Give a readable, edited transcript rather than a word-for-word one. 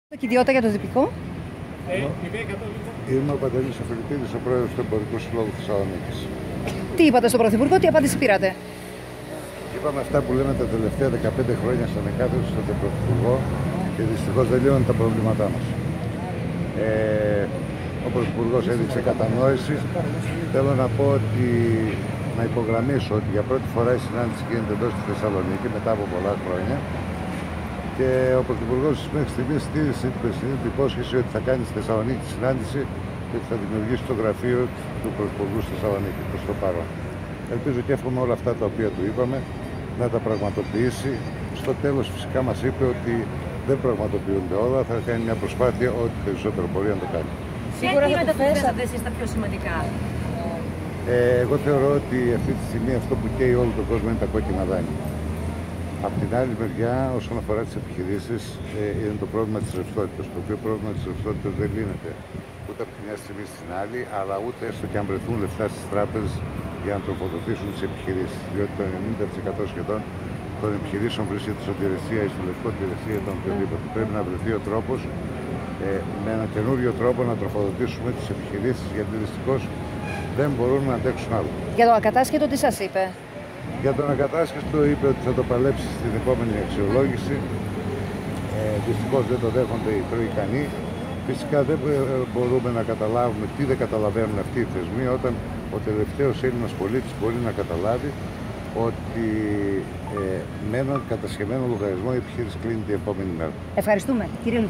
Και ιδιότητα για το διπλικό. Είμαι ο Παντελής Αφιλητίδης, ο πρόεδρος του Εμπορικού Συλλόγου Θεσσαλονίκης. Τι είπατε στον Πρωθυπουργό, τι απάντηση πήρατε? Είπαμε αυτά που λέμε τα τελευταία 15 χρόνια σαν εκάθεση στον Πρωθυπουργό και δυστυχώς δεν λύνουν τα προβλήματά μας. Ο Πρωθυπουργός έδειξε κατανόηση. Θέλω να πω ότι, να υπογραμμίσω ότι για πρώτη φορά η συνάντηση γίνεται εδώ στη Θεσσαλονίκη μετά από πολλά χρόνια. Και ο Πρωθυπουργός μέχρι στιγμής στήριξε την περσινή του υπόσχεση ότι θα κάνει στη Θεσσαλονίκη τη συνάντηση και ότι θα δημιουργήσει το γραφείο του Πρωθυπουργού στη Θεσσαλονίκη προς το παρόν. Ελπίζω και εύχομαι όλα αυτά τα οποία του είπαμε να τα πραγματοποιήσει. Στο τέλος φυσικά μας είπε ότι δεν πραγματοποιούνται όλα, θα κάνει μια προσπάθεια ό,τι περισσότερο μπορεί να το κάνει. Σίγουρα θα το θέσατε εσείς τα πιο σημαντικά. Εγώ θεωρώ ότι αυτή τη στιγμή αυτό που καίει όλο τον κόσμο είναι τα κόκκινα δάνεια. Από την άλλη μεριά, όσον αφορά τις επιχειρήσεις, είναι το πρόβλημα της ρευστότητας. Το οποίο πρόβλημα της ρευστότητας δεν λύνεται ούτε από τη μια στιγμή στην άλλη, αλλά ούτε έστω και αν βρεθούν λεφτά στις τράπεζες για να τροφοδοτήσουν τις επιχειρήσεις. Διότι το 90% σχεδόν των επιχειρήσεων βρίσκεται στην υπηρεσία ή στο λευκό υπηρεσία ή τον οποιοδήποτε. Πρέπει να βρεθεί ο τρόπος, με ένα καινούριο τρόπο, να τροφοδοτήσουμε τις επιχειρήσεις, γιατί δυστυχώς δεν μπορούν να αντέξουν άλλο. Για το ακατάσχετο τι σας είπε? Για τον ακατάσχετο είπε ότι θα το παλέψει στην επόμενη αξιολόγηση. Δυστυχώς δεν το δέχονται οι προϊκανοί. Φυσικά δεν μπορούμε να καταλάβουμε τι δεν καταλαβαίνουν αυτοί οι θεσμοί όταν ο τελευταίος Έλληνας πολίτης μπορεί να καταλάβει ότι με έναν κατασχεμένο λογαριασμό η επιχείρηση κλείνει την επόμενη μέρα. Ευχαριστούμε. Κύριε